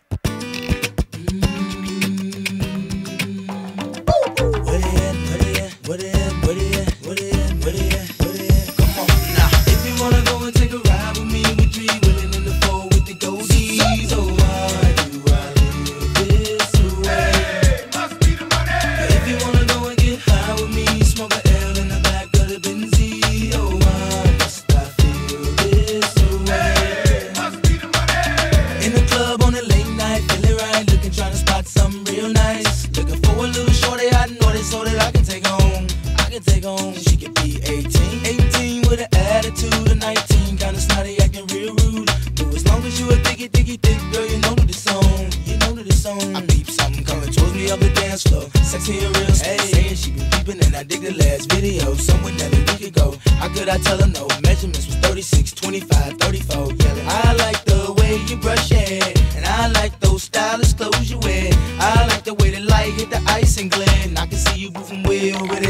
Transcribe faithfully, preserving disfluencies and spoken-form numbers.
She could be eighteen, eighteen with an attitude of nineteen, kinda snotty, acting real rude. But as long as you a diggy, diggy, thick girl, you know that it's on. You know that it's on. I peep something coming towards me up the dance floor, sexy and real. Hey, saying she been peeping and I dig the last video, somewhere that a week ago. How could I tell her no? Measurements was thirty-six, twenty-five, thirty-four. Yelling, I like the way you brush your hair, and I like those stylish clothes you wear. I like the way the light hit the ice and glare, and I can see you moving way over there.